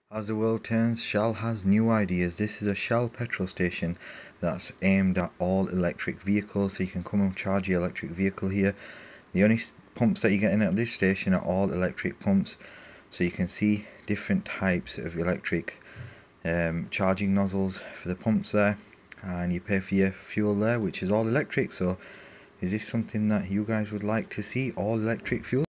As the world turns, Shell has new ideas. This is a Shell petrol station that's aimed at all electric vehicles, so you can come and charge your electric vehicle here. The only pumps that you're getting at this station are all electric pumps, so you can see different types of electric charging nozzles for the pumps there, and you pay for your fuel there, which is all electric. So is this something that you guys would like to see, all electric fuel?